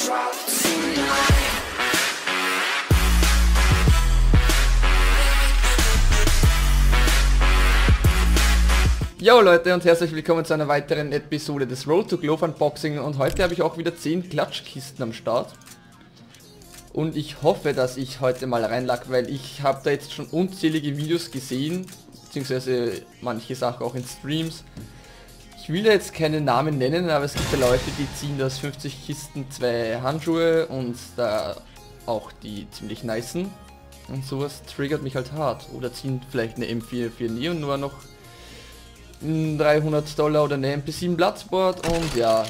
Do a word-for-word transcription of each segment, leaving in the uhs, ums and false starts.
Jo Leute und herzlich willkommen zu einer weiteren Episode des Road to Glove Unboxing und heute habe ich auch wieder zehn Klatschkisten am Start. Und ich hoffe, dass ich heute mal reinlag, weil ich habe da jetzt schon unzählige Videos gesehen, beziehungsweise manche Sachen auch in Streams. Ich will da jetzt keine Namen nennen, aber es gibt ja Leute, die ziehen das fünfzig Kisten zwei Handschuhe und da auch die ziemlich nicen. Und sowas triggert mich halt hart. Oder ziehen vielleicht eine M vier vier Neon nur noch dreihundert Dollar oder eine M P sieben Bloodsport und ja,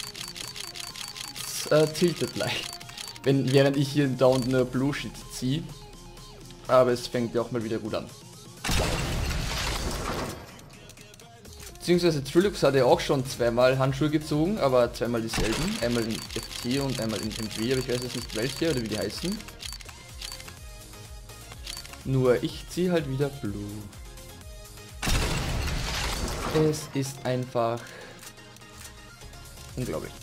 es äh, tiltet leicht, wenn, während ich hier da unten nur Blue Shit ziehe, aber es fängt ja auch mal wieder gut an. Beziehungsweise Trilux hat ja auch schon zweimal Handschuhe gezogen, aber zweimal dieselben, einmal in F T und einmal in M W, aber ich weiß jetzt nicht welche oder wie die heißen. Nur ich ziehe halt wieder Blue. Es ist einfach unglaublich.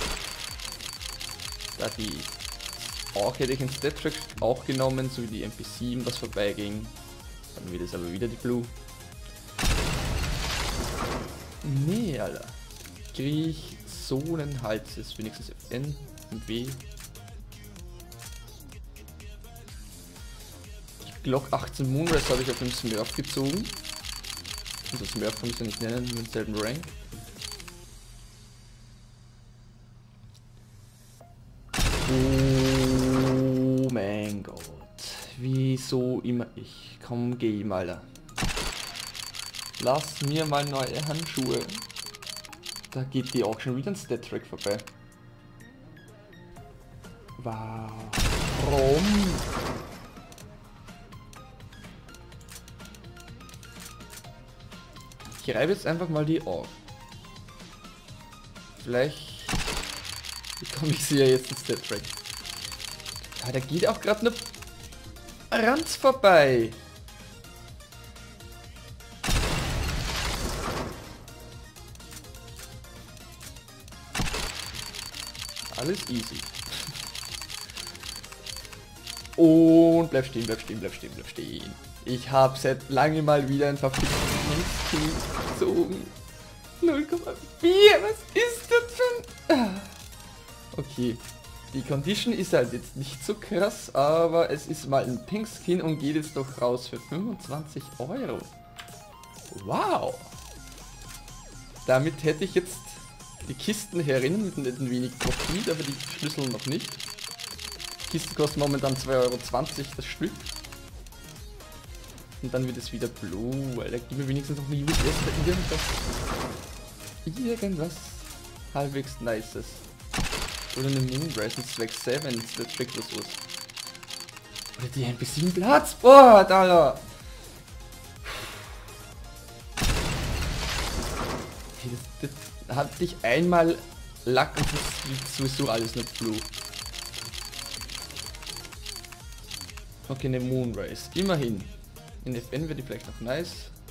Da die auch hätte ich in Stat Track auch genommen, so wie die M P sieben, was vorbeiging. Dann wird es aber wieder die Blue. Nee, Alter. Krieg ich so einen Hals, ist wenigstens F N, M W. Glock achtzehn Moonrise habe ich auf dem Smurf gezogen. Also Smurf kann ich ja nicht nennen, mit demselben Rank. Oh mein Gott. Wieso immer ich? Komm, geh mal da. Lass mir mal neue Handschuhe. Da geht die auch schon wieder ein Stat-Track vorbei. Warum? Ich reibe jetzt einfach mal die auf. Vielleicht bekomme ich sie ja jetzt ins Stat Track. Ja, da geht auch gerade eine Ranz vorbei. Alles easy. Und bleib stehen, bleib stehen, bleib stehen, bleib stehen. Ich habe seit lange mal wieder ein verficktes Skin gezogen. null Komma vier, was ist das denn? Okay, die Condition ist halt jetzt nicht so krass, aber es ist mal ein Pink Skin und geht jetzt doch raus für fünfundzwanzig Euro. Wow! Damit hätte ich jetzt die Kisten herinnen mit ein wenig Profit, aber die Schlüssel noch nicht. Die Kisten kosten momentan zwei Euro zwanzig das Stück. Und dann wird es wieder Blue, weil da gibt mir wenigstens noch eine U S S oder irgendwas. Irgendwas halbwegs Nices. Oder eine Moonrise, ein Swag sieben, das Trick was was. Oder die M P sieben Bloodsport, Alter! Hey, das, das hat dich einmal Lack und das ist sowieso alles nur Blue. Okay, eine Moonrise, immerhin. In F N wäre die vielleicht noch nice.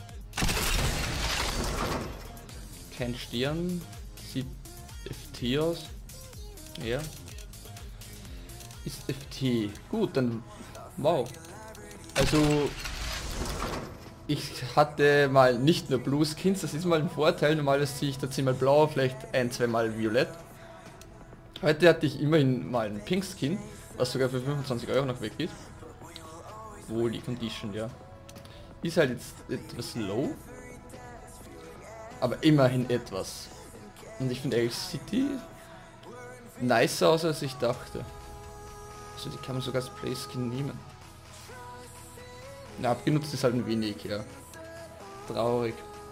Kein Stern. Sieht F T aus. Ja. Ist F T. Gut, dann... Wow. Also... Ich hatte mal nicht nur Blue Skins, das ist mal ein Vorteil. Normalerweise ziehe ich da zehnmal blau, vielleicht ein, zweimal violett. Heute hatte ich immerhin mal einen Pink Skin, was sogar für fünfundzwanzig Euro noch weggeht. Wohl die Condition, ja. Ist halt jetzt etwas low, aber immerhin etwas. Und ich finde Elf City nicer aus als ich dachte. Also die kann man sogar als Playskin nehmen. Na, abgenutzt ist halt ein wenig, ja. Traurig.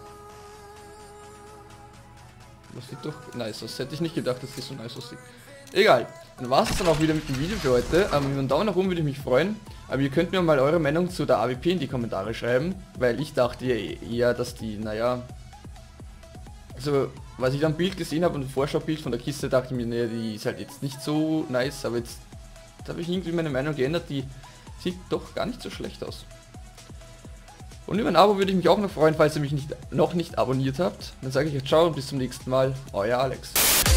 Das sieht doch nice aus. Hätte ich nicht gedacht, dass das so nice aussieht. Egal. Dann war es dann auch wieder mit dem Video für heute. Ähm, über einen Daumen nach oben würde ich mich freuen. Aber ihr könnt mir mal eure Meinung zu der A W P in die Kommentare schreiben. Weil ich dachte eher, dass die, naja... Also, was ich am Bild gesehen habe und ein Vorschaubild von der Kiste, dachte ich mir, naja, die ist halt jetzt nicht so nice. Aber jetzt habe ich irgendwie meine Meinung geändert. Die sieht doch gar nicht so schlecht aus. Und über ein Abo würde ich mich auch noch freuen, falls ihr mich nicht, noch nicht abonniert habt. Dann sage ich euch ciao und bis zum nächsten Mal. Euer Alex.